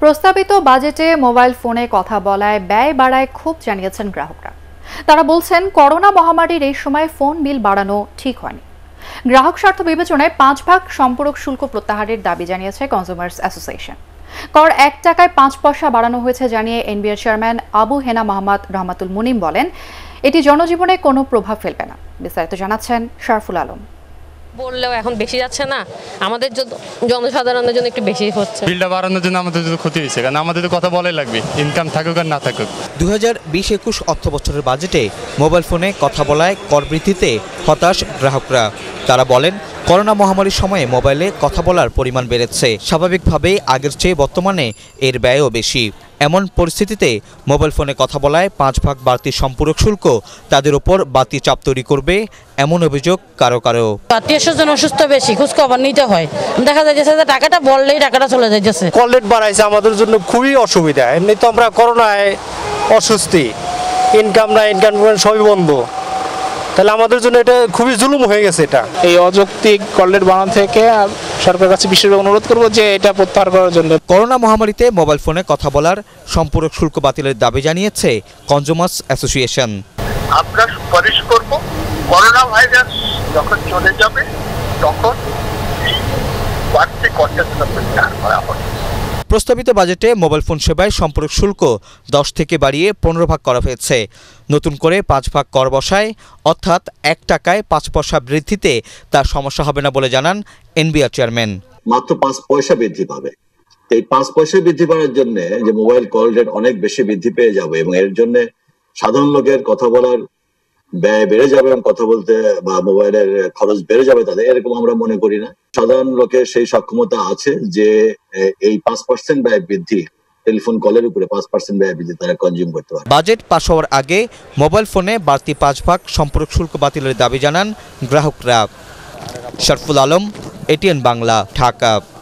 প্রস্তাবিত বাজেটে মোবাইল ফোনে কথা বলায় ব্যয় বাড়ায় ক্ষোভ জানিয়েছেন গ্রাহকরা। তারা বলছেন, করোনা মহামারীর এই সময় ফোন বিল বাড়ানো ঠিক হয়নি। গ্রাহক স্বার্থ বিবেচনায় 5 ভাগ সম্পূরক শুল্ক প্রত্যাহারের দাবি জানিয়েছে কনজিউমার্স অ্যাসোসিয়েশন। কর 1 টাকায় 5 পয়সা বাড়ানো হয়েছে জানিয়ে এনবিআর চেয়ারম্যান আবু হেনা মোহাম্মদ রহমাতুল মুনিম বলেন, এটি জনজীবনে কোনো প্রভাব ফেলবে না। বিস্তারিত জানাচ্ছেন শারফুল আলম। বললেও এখন বেশি যাচ্ছে না, আমাদের জনসাধারণের জন্য একটু বেশি হচ্ছে। বিলটা বাড়ানোর জন্য আমাদের তো ক্ষতি হয়েছে, কারণ আমাদের তো কথা বলাই লাগবে, ইনকাম থাকুক আর না থাকুক। 2020-21 অর্থ বছরের বাজেটে মোবাইল ফোনে কথা বলায় কর বৃদ্ধিতে হতাশ গ্রাহকরা। তারা বলেন, করোনা মহামারীর সময়ে মোবাইলে কথা বলার পরিমাণ বেড়েছে। স্বাভাবিকভাবেই আগের চেয়ে বর্তমানে এর ব্যয়ও বেশি। এমন পরিস্থিতিতে মোবাইল ফোনে কথা বলায় 5 ভাগ বাড়তি সম্পূরক শুল্ক তাদের উপর বাড়তি চাপ তৈরি করবে, এমন অভিযোগ কারো কারো। আত্মীয়-স্বজন অসুস্থ, বেশি খোঁজখবর নিতে হয়, দেখা যাচ্ছে যে টাকাটা বললেই টাকাটা চলে যাচ্ছে। কল রেট বাড়াইছে আমাদের জন্য খুবই অসুবিধা। এমনি তো আমরা করোনায় অসুস্থি, ইনকাম নাই, ইনকাম সবই বন্ধ, তাহলে আমাদের জন্য এটা খুবই জুলুম হয়ে গেছে। এটা এই অযৌক্তিক কল রেট বাড়ানো থেকে সরকারের কাছে বিশেষভাবে অনুরোধ করব যে এটা প্রত্যাহার করার জন্য। করোনা মহামারীতে মোবাইল ফোনে কথা বলার সম্পূরক শুল্ক বাতিলের দাবি জানিয়েছে কনজিউমার্স অ্যাসোসিয়েশন। আমরা সুপারিশ করব, করোনা ভাইরাস যখন চলে যাবে তখন এই বাড়তি খরচা প্রত্যাহার করা হবে। প্রস্তাবিত বাজেটে মোবাইল ফোন সেবায় সম্পূরক শুল্ক 10 থেকে বাড়িয়ে 15 ভাগ করা হয়েছে। নতুন করে 5 ভাগ কর বসায়, অর্থাৎ 1 টাকায় 5 পয়সা বৃদ্ধিতে তার সমস্যা হবে না বলে জানান এনবিআর চেয়ারম্যান। মাত্র 5 পয়সা বৃদ্ধি পাবে। এই 5 পয়সা বৃদ্ধি পাওয়ার জন্য যে মোবাইল কল রেট অনেক বেশি বৃদ্ধি পেয়ে যাবে এবং এর জন্য সাধারণ লোকের কথা বলার ব্যয় বেড়ে যাবে এবং কথা বলতে বা মোবাইলের খরচ বেড়ে যাবে তাদের, এরকম আমরা মনে করি না। সাধারণ লোকের সেই সক্ষমতা আছে যে এই 5% ব্যয় বৃদ্ধি, টেলিফোন কলের উপরে 5% ব্যয় বৃদ্ধি তারা কনজিউম করতে পারে। বাজেট পাস হওয়ার আগে মোবাইল ফোনে বাড়তি 5 ভাগ সম্পূরক শুল্ক বাতিলের দাবি জানান গ্রাহকরা। শারফুল আলম, এটিএন বাংলা, ঢাকা।